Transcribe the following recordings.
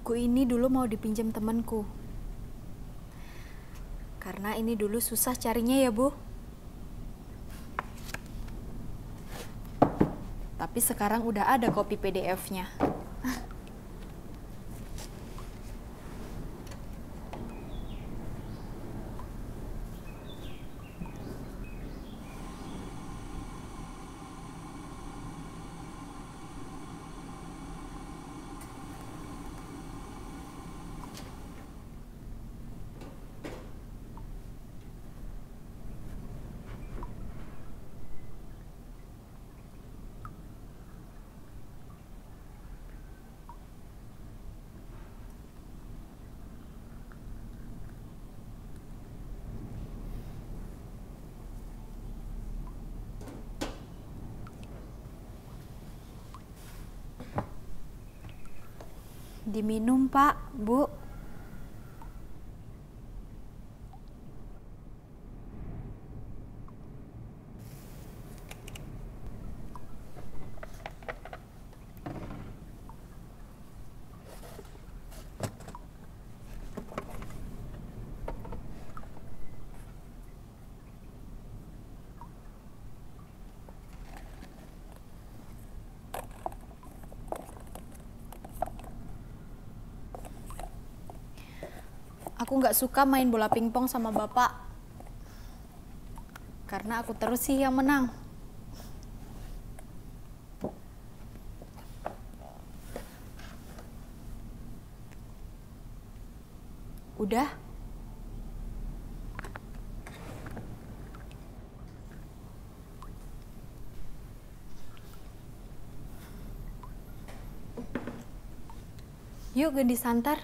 Buku ini dulu mau dipinjam temanku. Karena ini dulu susah carinya ya, Bu. Tapi sekarang udah ada kopi PDF-nya. Diminum, Pak, Bu. Aku nggak suka main bola pingpong sama Bapak. Karena aku terus sih yang menang. Udah? Yuk Gendis Santar.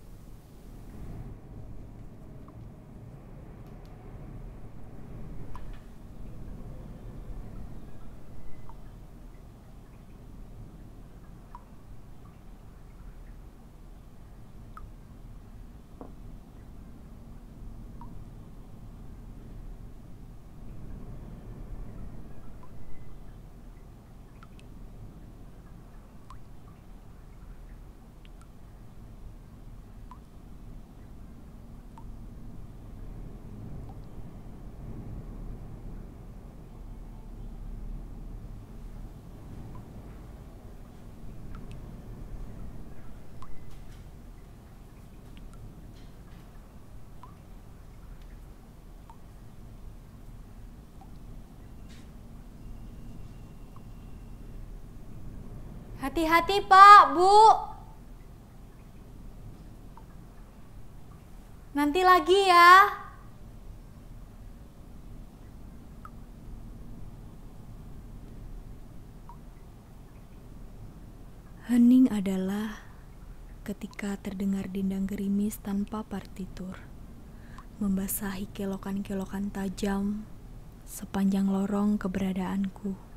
Hati-hati, Pak, Bu. Nanti lagi ya. Hening adalah ketika terdengar dindang gerimis tanpa partitur, membasahi kelokan-kelokan tajam sepanjang lorong keberadaanku.